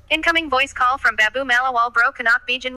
Incoming voice call from Babu Malawal. Bro cannot be